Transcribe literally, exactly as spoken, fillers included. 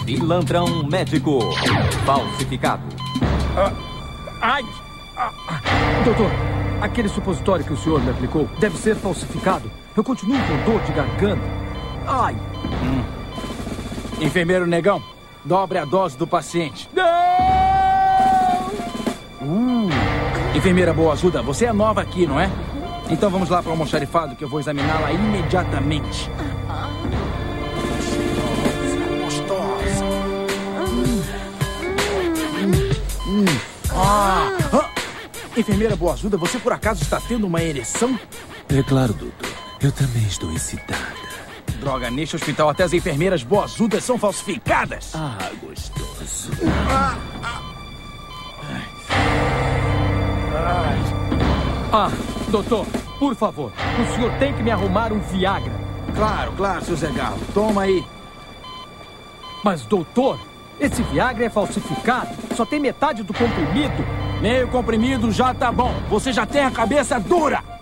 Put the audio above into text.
Pilantrão médico. Falsificado. Ah, ai! Ah, ah. Doutor, aquele supositório que o senhor me aplicou deve ser falsificado. Eu continuo com dor de garganta. Ai! Hum. Enfermeiro Negão, dobre a dose do paciente. Não! Uh. Enfermeira Boazuda, você é nova aqui, não é? Então vamos lá para o almoxarifado que eu vou examiná-la imediatamente. Gostosa. Hum. Ah. Ah. Enfermeira Boazuda, você por acaso está tendo uma ereção? É claro, doutor. Eu também estou excitada. Droga, neste hospital até as enfermeiras Boazudas são falsificadas. Ah, gostoso. Ah, ah. Ah, doutor, por favor, o senhor tem que me arrumar um Viagra. Claro, claro, seu Zé Galo. Toma aí. Mas, doutor, esse Viagra é falsificado. Só tem metade do comprimido. Meio comprimido já tá bom. Você já tem a cabeça dura.